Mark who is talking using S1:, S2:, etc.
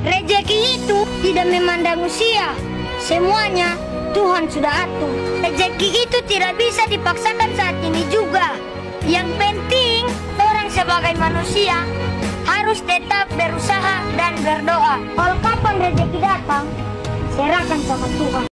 S1: Rezeki itu tidak memandang usia. Semuanya Tuhan sudah atur. Rezeki itu tidak bisa dipaksakan saat ini juga. Yang penting orang sebagai manusia harus tetap berusaha dan berdoa. Kalau kapan rezeki datang, serahkan sama Tuhan.